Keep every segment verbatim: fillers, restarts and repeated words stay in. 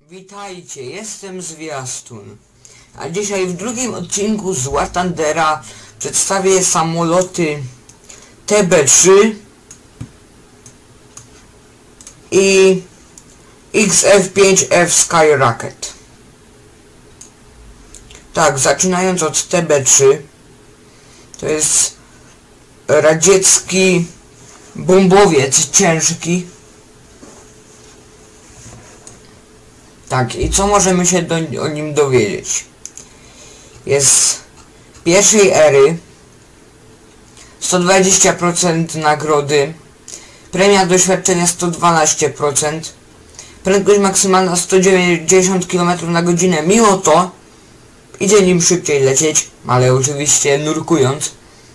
Witajcie, jestem Zwiastun, a dzisiaj w drugim odcinku z War Thundera przedstawię samoloty T B trzy i X F pięć F Skyrocket. Tak, zaczynając od T B trzy, to jest radziecki bombowiec ciężki. Tak, i co możemy się do, o nim dowiedzieć? Jest pierwszej ery, sto dwadzieścia procent nagrody, premia doświadczenia sto dwanaście procent, prędkość maksymalna sto dziewięćdziesiąt kilometrów na godzinę. Mimo to idzie nim szybciej lecieć, ale oczywiście nurkując.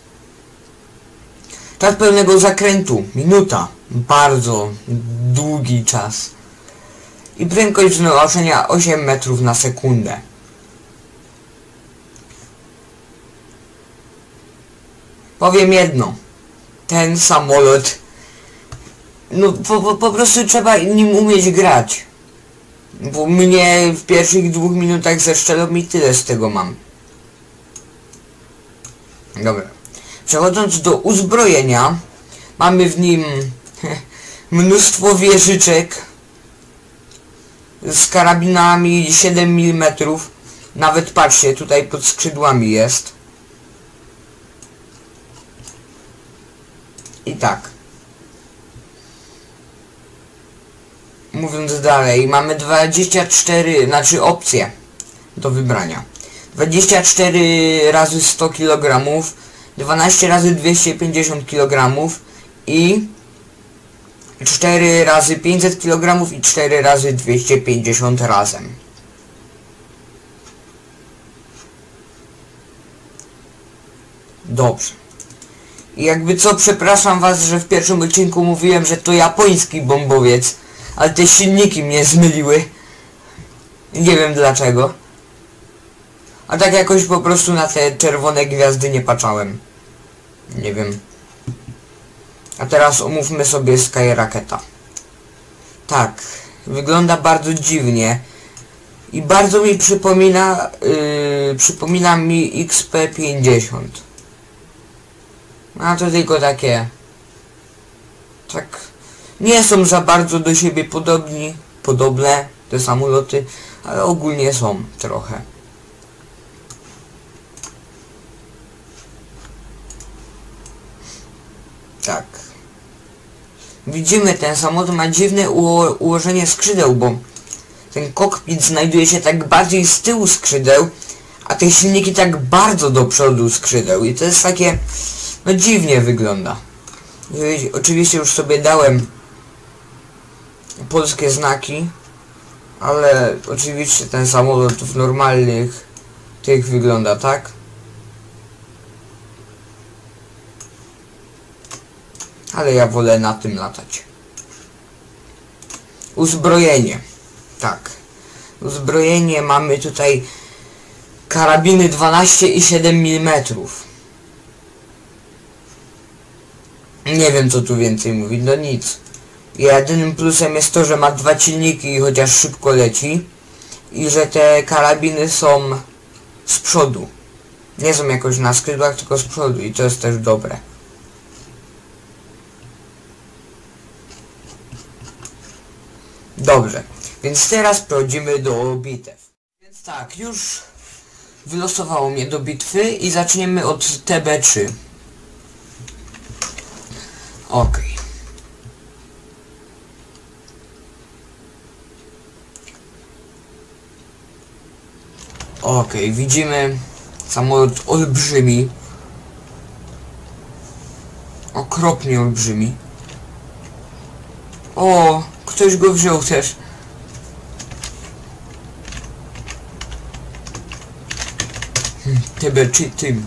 Czas pełnego zakrętu minuta, bardzo długi czas. I prędkość wznoszenia osiem metrów na sekundę. Powiem jedno. Ten samolot, no po, po, po prostu trzeba nim umieć grać. Bo mnie w pierwszych dwóch minutach zeszczelą i tyle z tego mam. Dobra. Przechodząc do uzbrojenia, mamy w nim mnóstwo wieżyczek z karabinami siedem milimetrów. Nawet patrzcie, tutaj pod skrzydłami jest. I tak. Mówiąc dalej, mamy dwadzieścia cztery, znaczy opcje do wybrania. dwadzieścia cztery razy sto kilogramów, dwanaście razy dwieście pięćdziesiąt kilogramów i cztery razy pięćset kilogramów i cztery razy dwieście pięćdziesiąt razem. Dobrze. I jakby co, przepraszam was, że w pierwszym odcinku mówiłem, że to japoński bombowiec, ale te silniki mnie zmyliły. Nie wiem dlaczego. A tak jakoś po prostu na te czerwone gwiazdy nie patrzałem. Nie wiem. A teraz omówmy sobie Skyrocketa. Tak, wygląda bardzo dziwnie. I bardzo mi przypomina, yy, przypomina mi X P pięćdziesiąt. A to tylko takie... Tak... Nie są za bardzo do siebie podobni, podobne te samoloty, ale ogólnie są trochę. Tak. Widzimy, ten samolot ma dziwne uło ułożenie skrzydeł, bo ten kokpit znajduje się tak bardziej z tyłu skrzydeł, a te silniki tak bardzo do przodu skrzydeł. I to jest takie... no dziwnie wygląda. I oczywiście już sobie dałem polskie znaki, ale oczywiście ten samolot w normalnych tych wygląda tak. Ale ja wolę na tym latać. Uzbrojenie. Tak. Uzbrojenie mamy tutaj karabiny dwanaście i siedem milimetrów. Nie wiem co tu więcej mówić, no nic. Jedynym plusem jest to, że ma dwa silniki i chociaż szybko leci. I że te karabiny są z przodu. Nie są jakoś na skrzydłach, tylko z przodu i to jest też dobre. Dobrze, więc teraz przechodzimy do bitew. Więc tak, już wylosowało mnie do bitwy i zaczniemy od T B trzy. Okej. Okej, widzimy samolot olbrzymi. Okropnie olbrzymi. O, ktoś go wziął też. Hmm, T B trzy tym.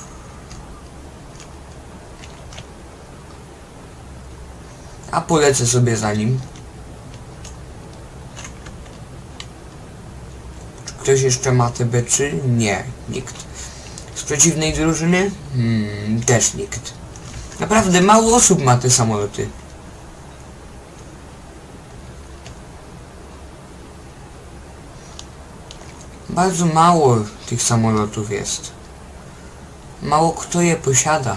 A polecę sobie za nim. Czy ktoś jeszcze ma T B trzy? Nie, nikt. Z przeciwnej drużyny? Hmm, też nikt. Naprawdę mało osób ma te samoloty. Bardzo mało tych samolotów jest. Mało kto je posiada.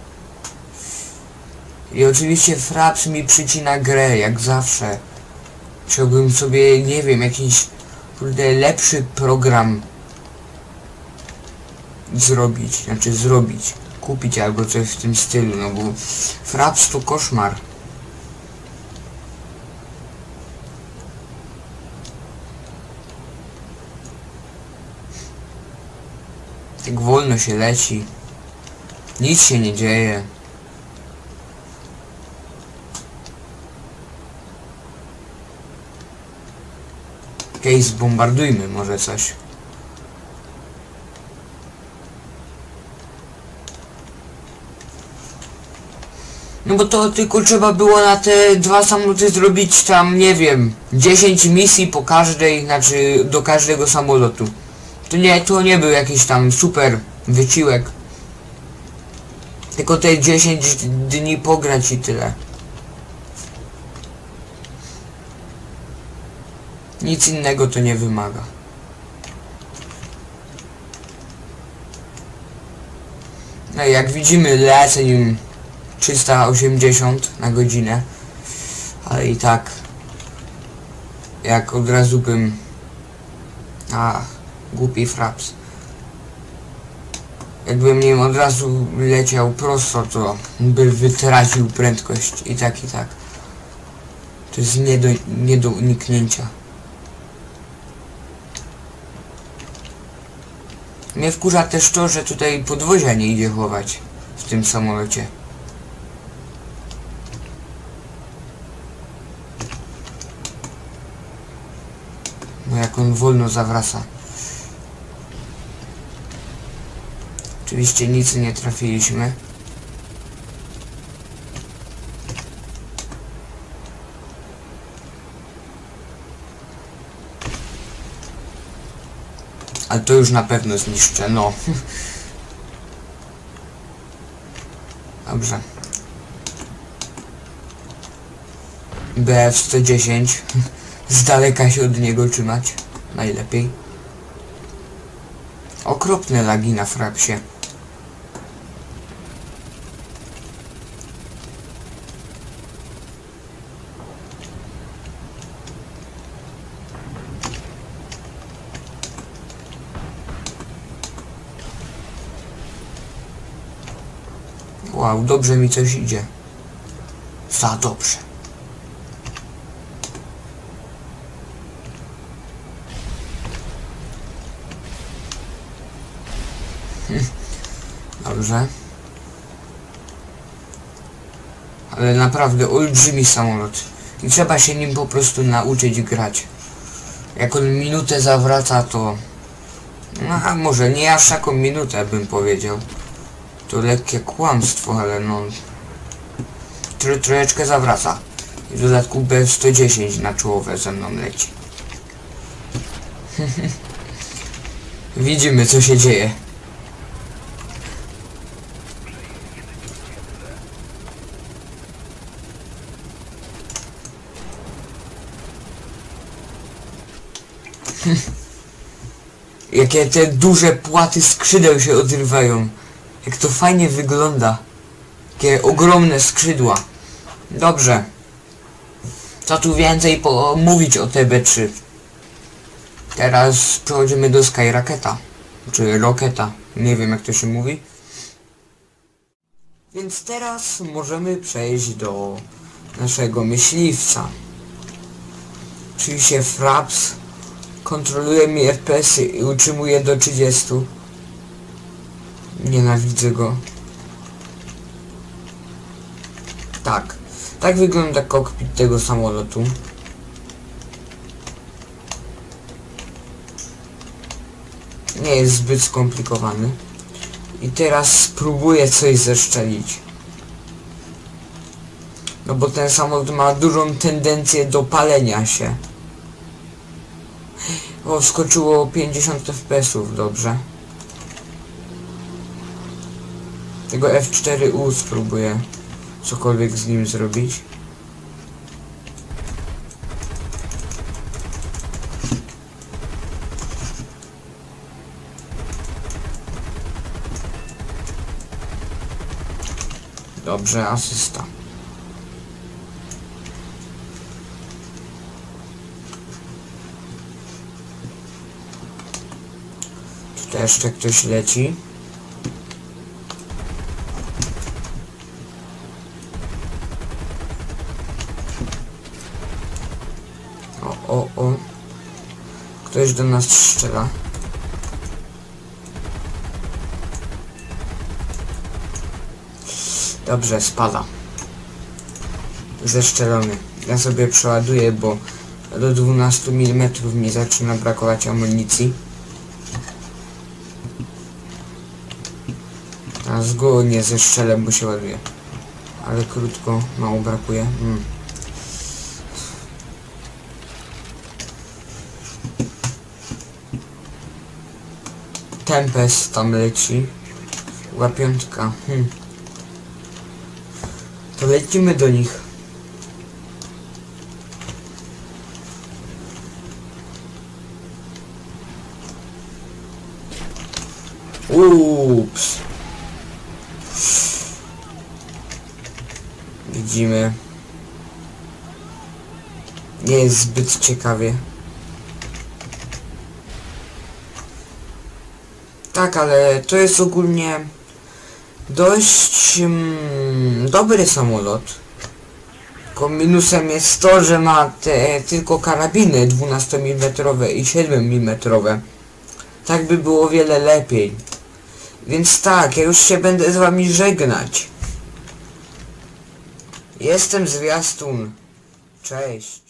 I oczywiście Fraps mi przycina grę, jak zawsze. Chciałbym sobie, nie wiem, jakiś kurde lepszy program zrobić, znaczy zrobić, kupić albo coś w tym stylu, no bo Fraps to koszmar. Tak wolno się leci, nic się nie dzieje. Okej, zbombardujmy może coś. No bo to tylko trzeba było na te dwa samoloty zrobić tam, nie wiem, dziesięć misji po każdej, znaczy do każdego samolotu. To nie, to nie był jakiś tam super wyciłek. Tylko te dziesięć dni pograć i tyle. Nic innego to nie wymaga. No i jak widzimy lecę nim trzysta osiemdziesiąt na godzinę. Ale i tak jak od razu bym... A, głupi Fraps. Jakbym nim od razu leciał prosto, to by wytracił prędkość. I tak, i tak. To jest nie do, nie do uniknięcia. Mnie wkurza też to, że tutaj podwozia nie idzie chować w tym samolocie. No jak on wolno zawraca. Oczywiście nic nie trafiliśmy. Ale to już na pewno zniszczę, no. Dobrze. B F sto dziesięć. Z daleka się od niego trzymać. Najlepiej. Okropne lagi na Frapsie. Wow, dobrze mi coś idzie. Za dobrze. Hm. Dobrze. Ale naprawdę olbrzymi samolot. I trzeba się nim po prostu nauczyć grać. Jak on minutę zawraca, to... No, może nie aż taką minutę bym powiedział. To lekkie kłamstwo, ale no... Tro, troszeczkę zawraca. I w dodatku B F sto dziesięć na czołowe ze mną leci. Widzimy, co się dzieje. Jakie te duże płaty skrzydeł się odrywają. Jak to fajnie wygląda. Jakie ogromne skrzydła. Dobrze. Co tu więcej mówić o T B trzy? Teraz przechodzimy do Skyrocketa. Czy Rocketa. Nie wiem, jak to się mówi. Więc teraz możemy przejść do naszego myśliwca. Oczywiście Fraps kontroluje mi F P S-y i utrzymuje do trzydziestu. Nienawidzę go. Tak. Tak wygląda kokpit tego samolotu. Nie jest zbyt skomplikowany. I teraz spróbuję coś zeszczelić. No bo ten samolot ma dużą tendencję do palenia się. O, wskoczyło pięćdziesiąt F P S-ów, dobrze. Tego F cztery U spróbuję cokolwiek z nim zrobić. Dobrze, asysta. Tutaj jeszcze ktoś leci. O, o, o. Ktoś do nas strzela. Dobrze, spada. Zeszczelony. Ja sobie przeładuję, bo do dwunastu milimetrów mi zaczyna brakować amunicji. A z góry nie zeszczelę, bo się ładuje. Ale krótko, mało brakuje. Hmm. Tempest tam leci. Łapiątka. Hmm. To lecimy do nich. Ups. Widzimy. Nie jest zbyt ciekawie. Tak, ale to jest ogólnie dość mm, dobry samolot. Tylko minusem jest to, że ma te tylko karabiny dwunastomilimetrowe i siedmiomilimetrowe. Tak by było o wiele lepiej. Więc tak, ja już się będę z wami żegnać. Jestem Zwiastun. Cześć.